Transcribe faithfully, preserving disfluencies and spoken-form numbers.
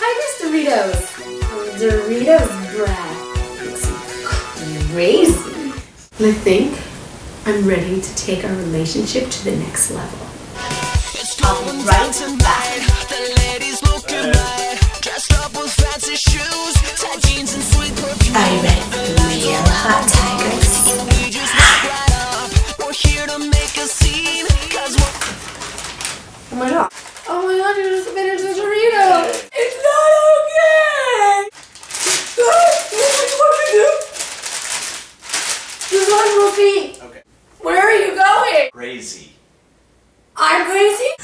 Tigers Doritos. Doritos breath. It's crazy. I think I'm ready to take our relationship to the next level. I'll be right back. Are you ready for the real hot tigers? Oh my god. Oh my god, you just finished the Dorito. It's not okay. What do we do? This one will be. Okay. Where are you going? Crazy. I'm crazy?